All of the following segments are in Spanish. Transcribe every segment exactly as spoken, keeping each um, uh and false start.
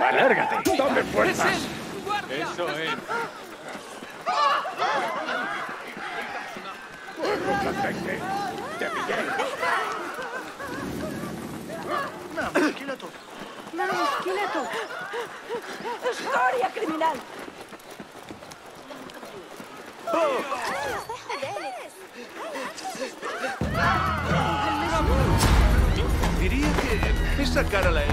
¡Alárgate! ¡Dame fuerzas! Eso es. ¡Perfecte! ¡Te pillé! ¡Mam, esqueleto! ¡Mam, esqueleto! ¡Historia criminal! Diría que esa cara la he...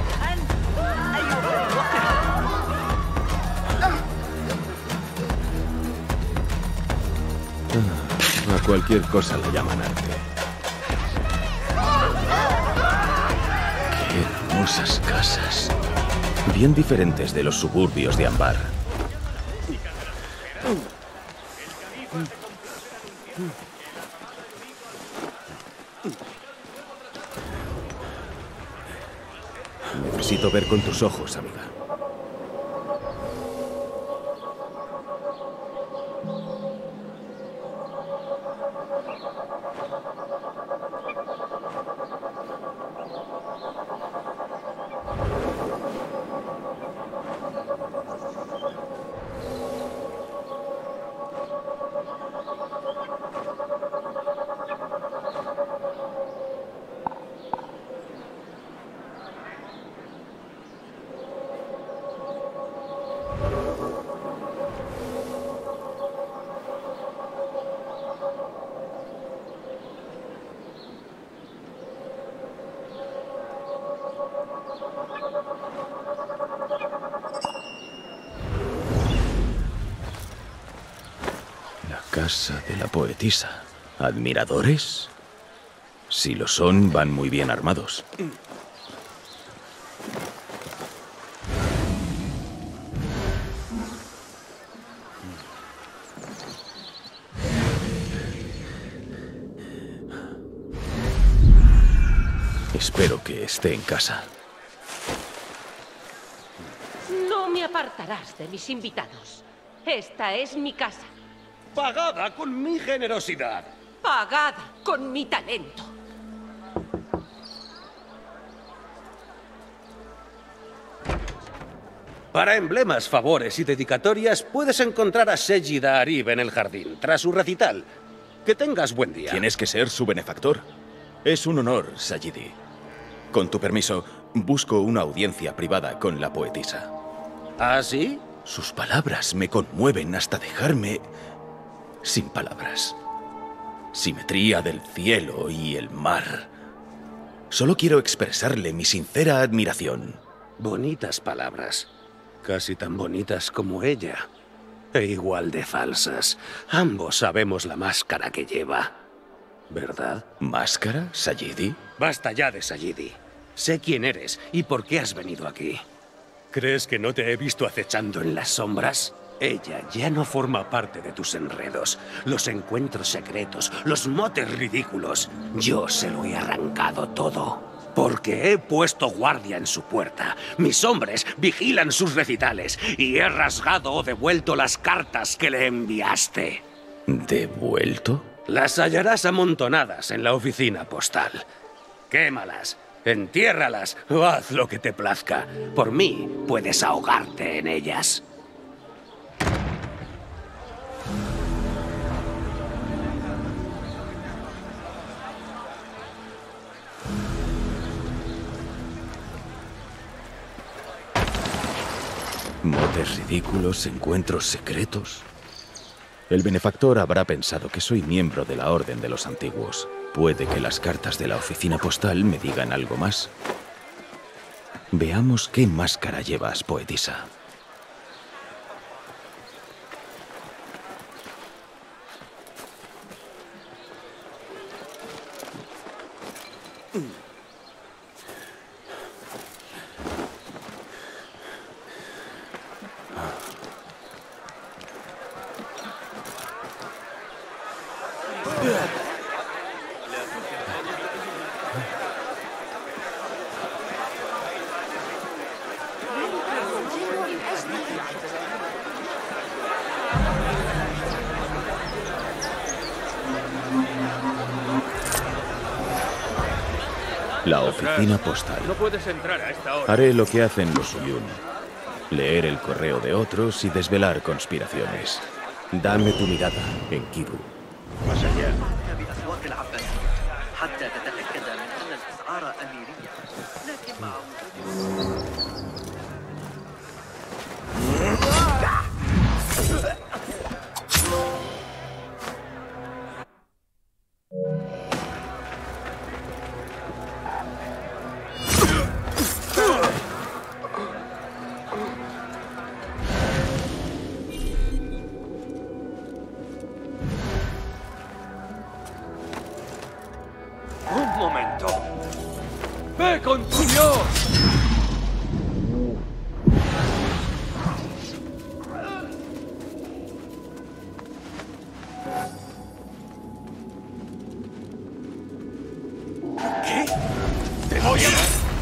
Ah, a cualquier cosa le llaman arte. Qué hermosas casas. Bien diferentes de los suburbios de Ambar. Necesito ver con tus ojos, amiga. Casa de la poetisa. ¿Admiradores? Si lo son, van muy bien armados. Espero que esté en casa. No me apartarás de mis invitados. Esta es mi casa. Pagada con mi generosidad. Pagada con mi talento. Para emblemas, favores y dedicatorias, puedes encontrar a Sajida Arib en el jardín, tras su recital. Que tengas buen día. Tienes que ser su benefactor. Es un honor, Sajidi. Con tu permiso, busco una audiencia privada con la poetisa. ¿Ah, sí? Sus palabras me conmueven hasta dejarme... sin palabras. Simetría del cielo y el mar. Solo quiero expresarle mi sincera admiración. Bonitas palabras. Casi tan bonitas como ella. E igual de falsas. Ambos sabemos la máscara que lleva. ¿Verdad? ¿Máscara, Sajidi? Basta ya de Sajidi. Sé quién eres y por qué has venido aquí. ¿Crees que no te he visto acechando en las sombras? Ella ya no forma parte de tus enredos, los encuentros secretos, los motes ridículos. Yo se lo he arrancado todo. Porque he puesto guardia en su puerta. Mis hombres vigilan sus recitales y he rasgado o devuelto las cartas que le enviaste. ¿Devuelto? Las hallarás amontonadas en la oficina postal. Quémalas, entiérralas o haz lo que te plazca. Por mí, puedes ahogarte en ellas. Motes ridículos, encuentros secretos. El benefactor habrá pensado que soy miembro de la Orden de los Antiguos. Puede que las cartas de la oficina postal me digan algo más. Veamos qué máscara llevas, poetisa. La oficina postal. No puedes entrar a esta hora. Haré lo que hacen los Uyun. leer el correo de otros y desvelar conspiraciones. Dame tu mirada, Enkidu. Más allá. بأسواق العباسية حتى تتأكد من أن الأسعار أميرية لكن مع وجود ¡Un momento! ¡Ve con tu Dios! ¿Qué? ¡Te voy a...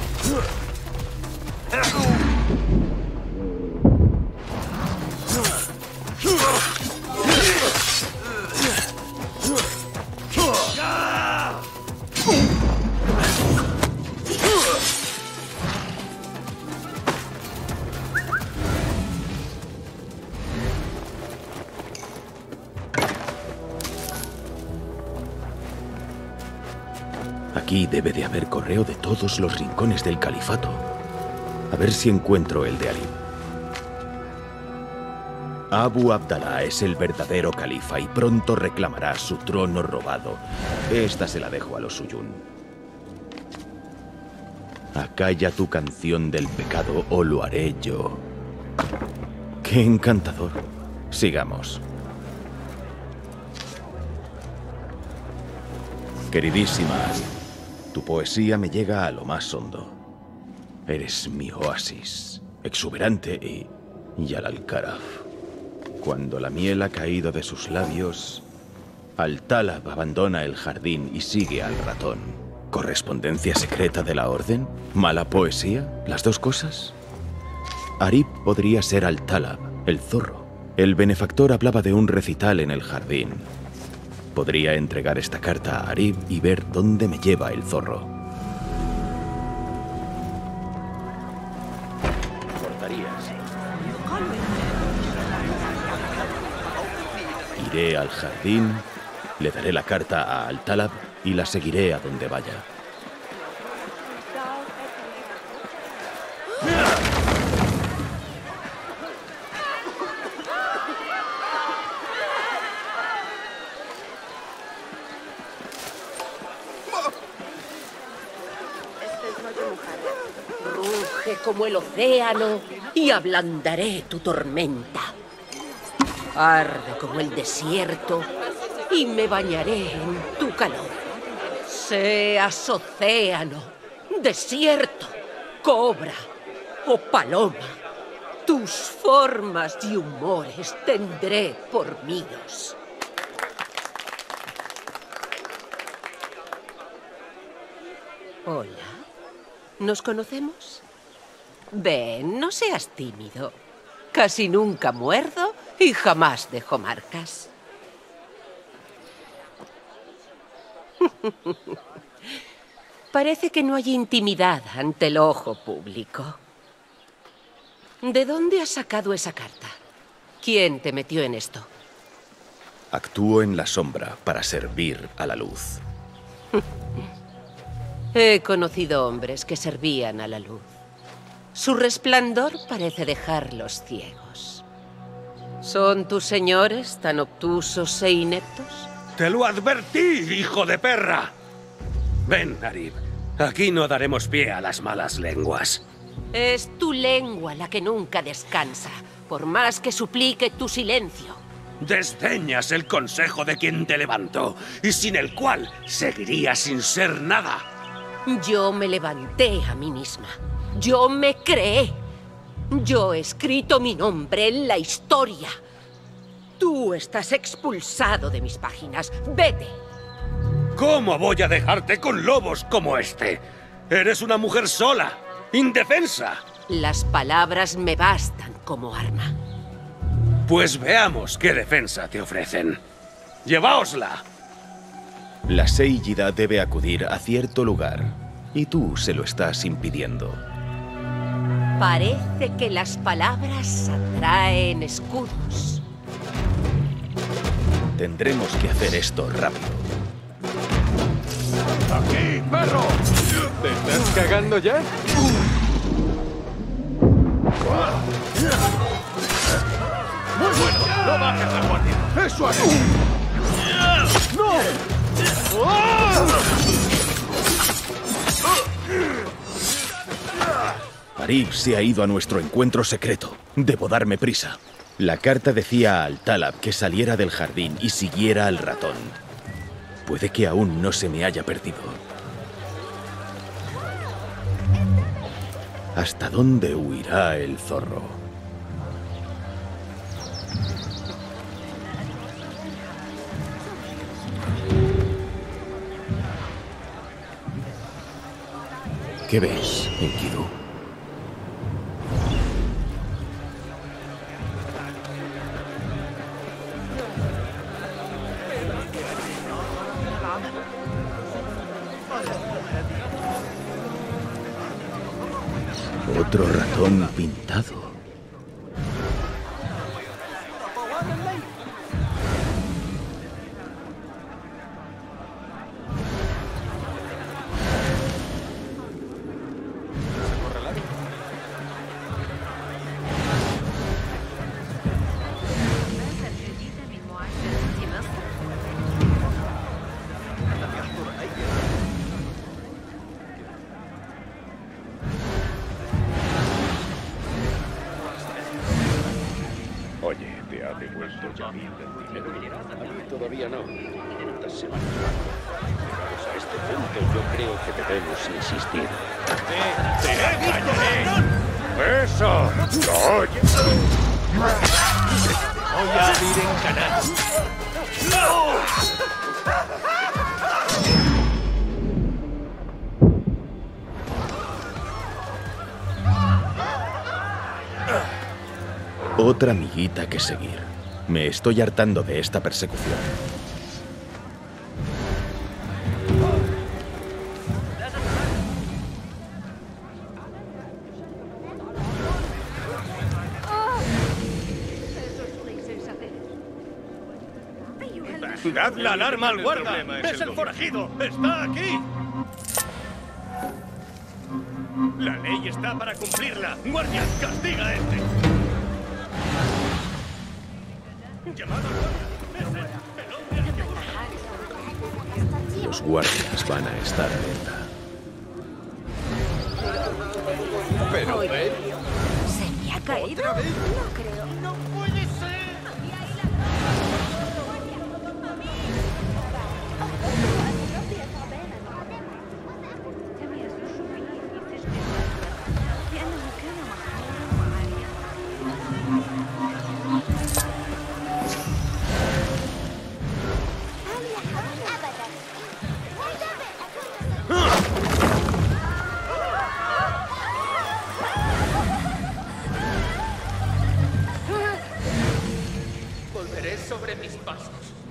Aquí debe de haber correo de todos los rincones del califato. A ver si encuentro el de Ali. Abu Abdalá es el verdadero califa y pronto reclamará su trono robado. Esta se la dejo a los Suyún. Acalla tu canción del pecado o lo haré yo. ¡Qué encantador! Sigamos. Queridísima Ali, tu poesía me llega a lo más hondo. Eres mi oasis, exuberante y... y al-Alkaraf. Cuando la miel ha caído de sus labios, Al-Talab abandona el jardín y sigue al ratón. ¿Correspondencia secreta de la orden? ¿Mala poesía? ¿Las dos cosas? Arib podría ser Al-Talab, el zorro. El benefactor hablaba de un recital en el jardín. Podría entregar esta carta a Arib y ver dónde me lleva el zorro. Cortarías. Iré al jardín, le daré la carta a Al-Talab y la seguiré a donde vaya. Ruge como el océano y ablandaré tu tormenta. Arde como el desierto y me bañaré en tu calor. Seas océano, desierto, cobra o paloma, tus formas y humores tendré por míos. Hola, ¿nos conocemos? Ven, no seas tímido. Casi nunca muerdo y jamás dejo marcas. Parece que no hay intimidad ante el ojo público. ¿De dónde has sacado esa carta? ¿Quién te metió en esto? Actúo en la sombra para servir a la luz. He conocido hombres que servían a la luz. Su resplandor parece dejarlos ciegos. ¿Son tus señores tan obtusos e ineptos? ¡Te lo advertí, hijo de perra! Ven, Arib. Aquí no daremos pie a las malas lenguas. Es tu lengua la que nunca descansa, por más que suplique tu silencio. Desdeñas el consejo de quien te levantó, y sin el cual seguirías sin ser nada. Yo me levanté a mí misma. Yo me creé. Yo he escrito mi nombre en la historia. Tú estás expulsado de mis páginas. ¡Vete! ¿Cómo voy a dejarte con lobos como este? Eres una mujer sola, indefensa. Las palabras me bastan como arma. Pues veamos qué defensa te ofrecen. ¡Lleváosla! La Seiyida debe acudir a cierto lugar, y tú se lo estás impidiendo. Parece que las palabras atraen escudos. Tendremos que hacer esto rápido. ¡Aquí, perro! ¿Te estás cagando ya? ¡Muy bueno! ¡No bajes la guardia! ¡Eso haré! ¡No! Arib se ha ido a nuestro encuentro secreto. Debo darme prisa. La carta decía a Al-Talab que saliera del jardín y siguiera al ratón. Puede que aún no se me haya perdido. ¿Hasta dónde huirá el zorro? ¿Qué ves, Enkidu? Otro ratón pintado. Oye, ¿te ha devuelto Jamil el dinero? A mí todavía no. Estas semanas. Llegados a este punto, yo creo que debemos insistir. ¡Te callaré! ¡Eso! ¡No oyes! Voy a abrir en canal. Otra miguita que seguir. Me estoy hartando de esta persecución. ¡Dad la alarma al guarda! ¡Es el forajido! ¡Está aquí! La ley está para cumplirla. ¡Guardia, castiga a este! ¡Llamad al guardia! Los guardias van a estar alerta. Pero, ¿ven? ¿Se me ha caído? No creo. ¡No puede ser! Volveré sobre mis pasos.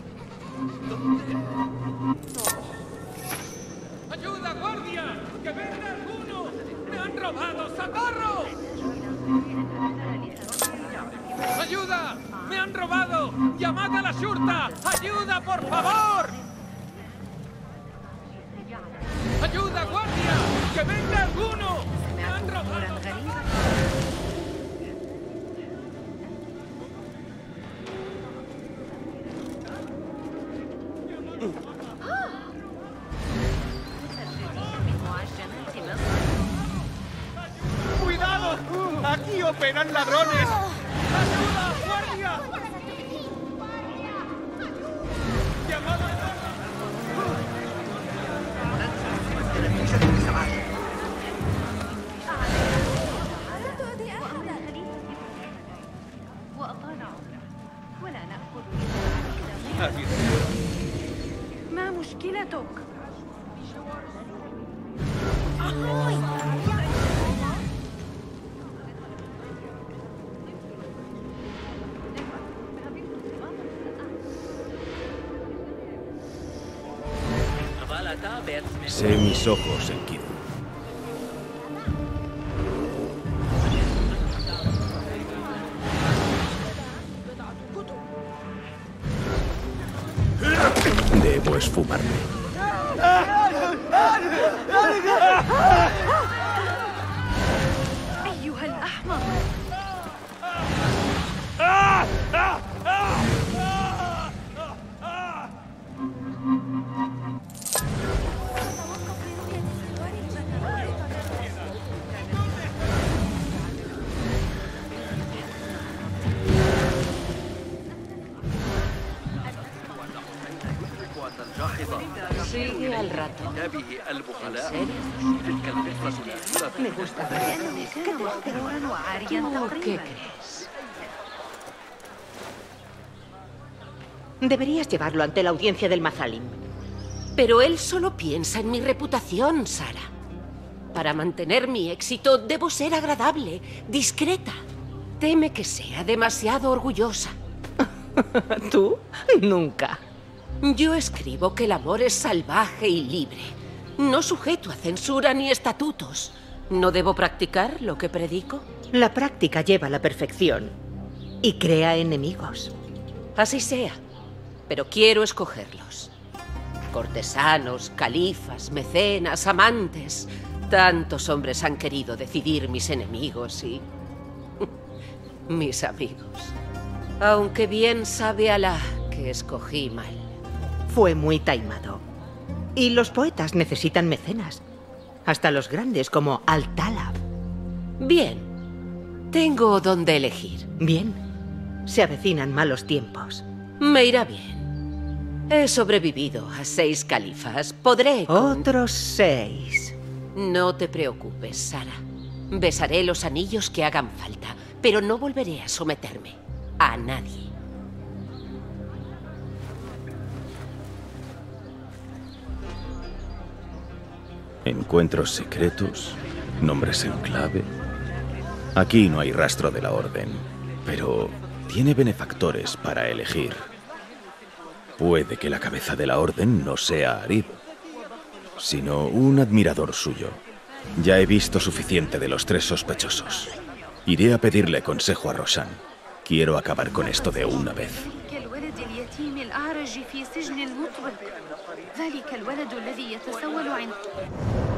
¡Ayuda, guardia! ¡Que venga alguno! ¡Me han robado, socorro! ¡Ayuda! ¡Me han robado! ¡Llamad a la shurta! ¡Ayuda, por favor! ¡Ayuda, guardia! ¡Que venga alguno! ¡Me han robado! ¡Cuidado! ¡Aquí operan ladrones! ¡Ayuda, guardia! ¡Llamad al ما مشكلتك؟ Sé mis ojos, Enkidu. esfumarme. أيها الأحمق. Sigue al rato. كتابه البخلاء ¿En serio? تلك القصة الأخيرة Me gusta ver لأنه كان مختبرا وعاريا ¿Tú qué تقريبا. crees? Deberías llevarlo ante la audiencia del Mazalim. Pero él solo piensa en mi reputación, Sara. Para mantener mi éxito, debo ser agradable, discreta. Teme que sea demasiado orgullosa. ¿Tú? Nunca. Yo escribo que el amor es salvaje y libre, no sujeto a censura ni estatutos. ¿No debo practicar lo que predico? La práctica lleva a la perfección y crea enemigos. Así sea, pero quiero escogerlos. Cortesanos, califas, mecenas, amantes. Tantos hombres han querido decidir mis enemigos y... mis amigos. Aunque bien sabe Alá que escogí mal. Fue muy taimado. Y los poetas necesitan mecenas. Hasta los grandes como Al-Talab. Bien. Tengo donde elegir. Bien. Se avecinan malos tiempos. Me irá bien. He sobrevivido a seis califas. Podré... con- Otros seis. No te preocupes, Sara. Besaré los anillos que hagan falta, pero no volveré a someterme a nadie. Encuentros secretos, nombres en clave. Aquí no hay rastro de la orden, pero tiene benefactores para elegir. Puede que la cabeza de la orden no sea Arib, sino un admirador suyo. Ya he visto suficiente de los tres sospechosos. Iré a pedirle consejo a Roshan. Quiero acabar con esto de una vez. كالولد اليتيم الأعرج في سجن المطبق. ذلك الولد الذي يتسول عند